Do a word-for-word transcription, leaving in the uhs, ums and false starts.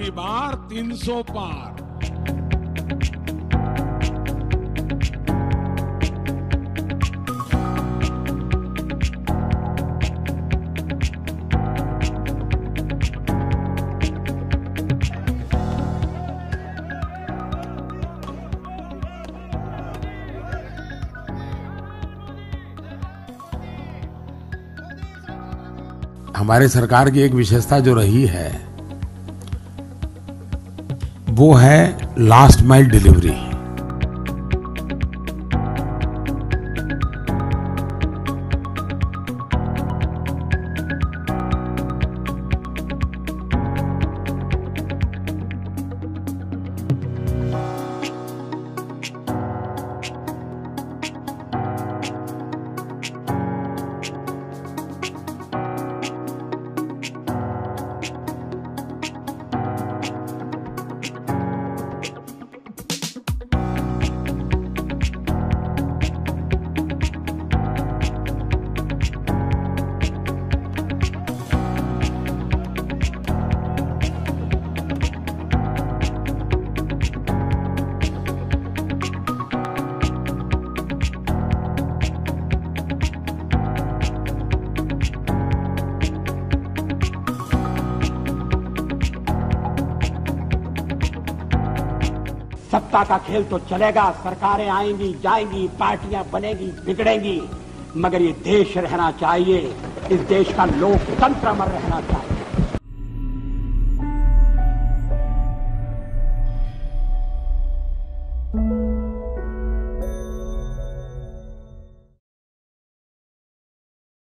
की बार तीन सौ पार। हमारे सरकार की एक विशेषता जो रही है वो है लास्ट माइल डिलीवरी। सत्ता का खेल तो चलेगा, सरकारें आएंगी जाएंगी, पार्टियां बनेगी बिगड़ेंगी, मगर ये देश रहना चाहिए, इस देश का लोकतंत्र अमर रहना चाहिए।